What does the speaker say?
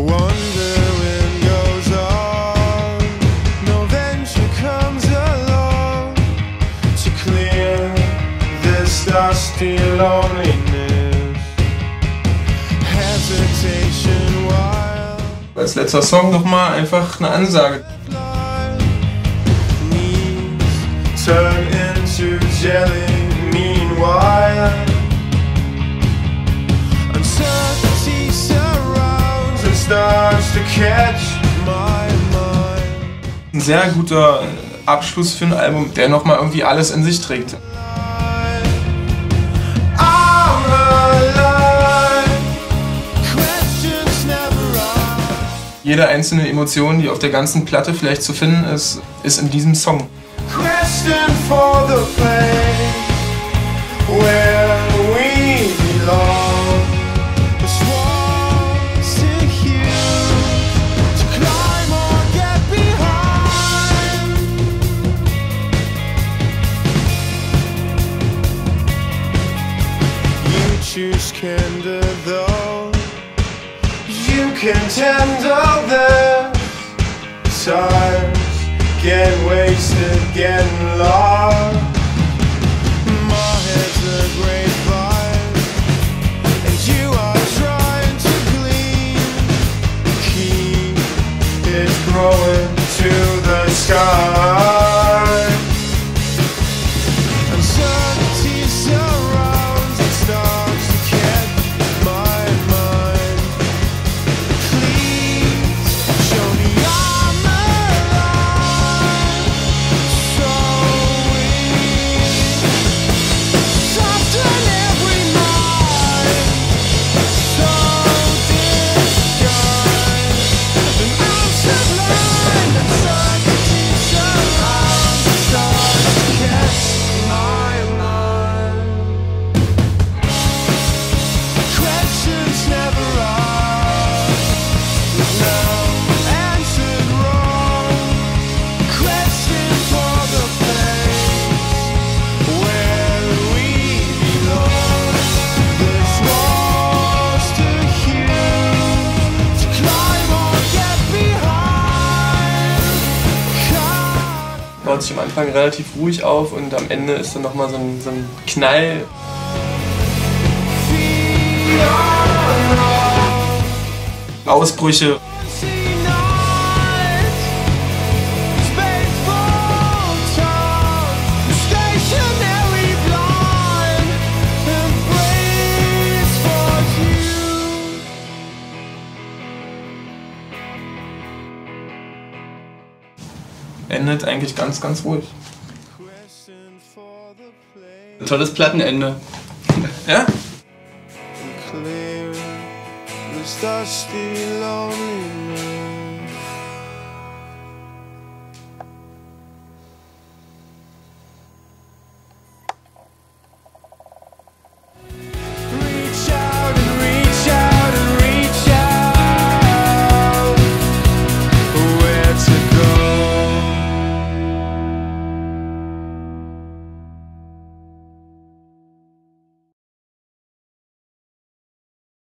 Wandering goes on, no venture comes along to clear this dusty loneliness. Hesitation wild. Als letzter Song nochmal einfach eine Ansage. Turn into jelly, meanwhile uncertainty surrounds and starts to catch my mind. Ein sehr guter Abschluss für ein Album, der nochmal irgendwie alles in sich trägt. I'm alive. Questions never asked. Jede einzelne Emotion, die auf der ganzen Platte vielleicht zu finden ist, ist in diesem Song. Question for the place where we belong. The swans to heal, to climb or get behind. You choose candor though. You can tender this time. Get wasted, getting lost. My head's a grapevine, and you are trying to glean. Keep it growing to the sky. Uncertainty surrounds and starts to catch my mind. Please show me I'm alive. So weak, soften every mind. So disguised, and I'm sublime. Uncertainty surrounds and starts to catch my mind. Questions never asked, now answered wrong. Question for the place where we belong. This walls to heal, to climb or get behind. Baut sich am Anfang relativ ruhig auf und am Ende ist dann nochmal so ein Knall. Ausbrüche. Endet eigentlich ganz, ganz ruhig. Ein tolles Plattenende. Ja? Clear this dusty loneliness.